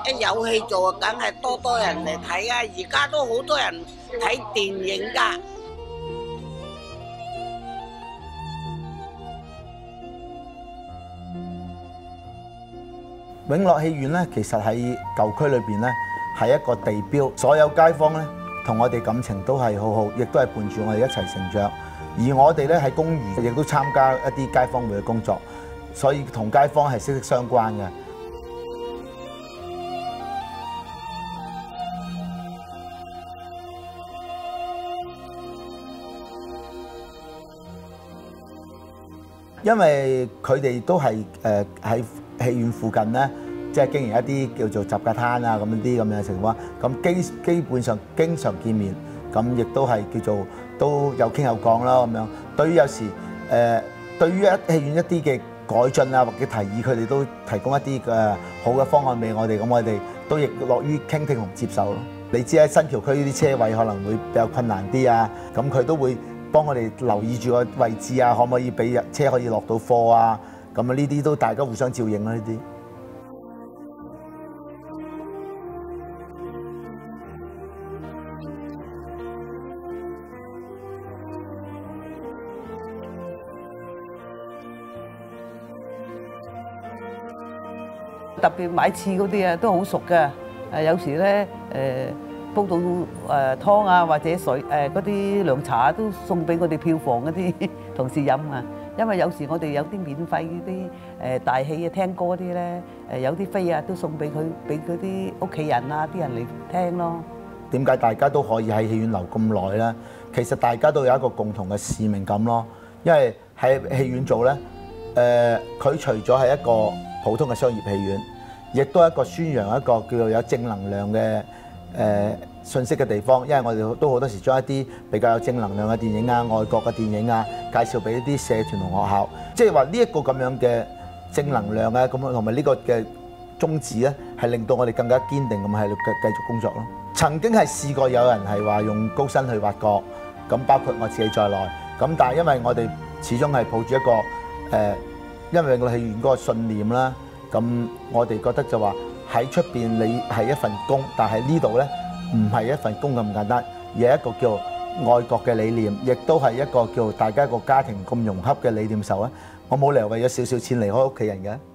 一有戲做啊，梗係多人嚟睇啊！而家都好多人睇電影㗎。 永樂戲院咧，其實喺舊區裏邊咧係一個地標，所有街坊咧同我哋感情都係好好，亦都係伴住我哋一齊成長。而我哋咧喺公餘亦都參加一啲街坊會嘅工作，所以同街坊係息息相關嘅。因為佢哋都係喺戲院附近咧，即係經營一啲叫做雜架攤啊咁啲咁樣嘅情況，咁基本上經常見面，咁亦都係叫做都有傾有講啦咁樣。對於有時對於戲院一啲嘅改進啊或者提議，佢哋都提供一啲嘅好嘅方案俾我哋，咁我哋都亦樂於傾聽同接受咯。你知喺新橋區呢啲車位可能會比較困難啲啊，咁佢都會幫我哋留意住個位置啊，可唔可以俾車可以落到貨啊？咁啊，呢啲都大家互相照應啦，呢啲。 特別買翅嗰啲啊，都好熟㗎。有時咧煲到湯啊，或者水嗰啲涼茶都送俾我哋票房嗰啲同事飲啊。因為有時我哋有啲免費嗰啲大戲啊、聽歌啲咧，有啲飛啊都送俾嗰啲屋企人啊啲人嚟聽咯。 點解大家都可以喺戲院留咁耐咧？其實大家都有一個共同嘅使命感咯。因為喺戲院做咧，佢除咗係一個普通嘅商業戲院，亦都係一個宣揚一個叫做有正能量嘅信息嘅地方。因為我哋都好多時將一啲比較有正能量嘅電影啊、外國嘅電影啊，介紹俾一啲社團同學校。即係話呢一個咁樣嘅正能量啊，咁同埋呢個嘅宗旨咧，係令到我哋更加堅定咁喺度繼續工作咯。曾經係試過有人係話用高薪去挖角，咁包括我自己在內。咁但係因為我哋始終係抱住一個因為我戲院嗰個信念啦，咁我哋覺得就話喺出邊你係一份工，但係呢度咧唔係一份工咁簡單，而係一個叫愛國嘅理念，亦都係一個叫大家一個家庭咁融洽嘅理念時候咧，我冇理由為咗少少錢離開屋企人嘅。